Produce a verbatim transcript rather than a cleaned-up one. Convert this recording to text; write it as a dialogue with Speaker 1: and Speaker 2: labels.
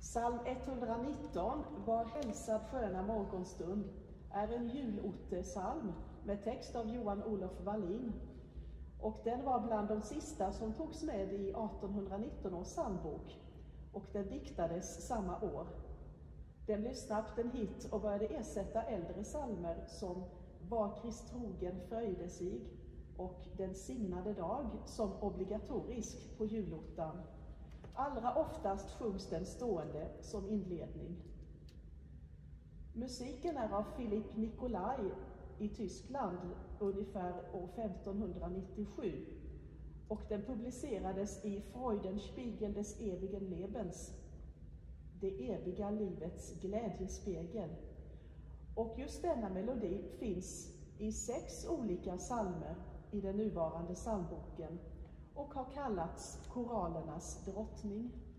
Speaker 1: Psalm etthundranitton, Var hälsad sköna morgonstund, är en julottesalm med text av Johan Olof Wallin. Och den var bland de sista som togs med i artonhundranitton års psalmbok, och den diktades samma år. Den blev snabbt en hit och började ersätta äldre psalmer som Var Krist trogen fröjde sig och Den signade dag som obligatorisk på julottan. Allra oftast sjungs den stående som inledning. Musiken är av Philipp Nicolai i Tyskland ungefär år femtonhundranittiosju, och den publicerades i Freudenspiegel des ewigen Lebens, det eviga livets glädjespegel. Och just denna melodi finns i sex olika psalmer i den nuvarande psalmboken och har kallats koralernas drottning.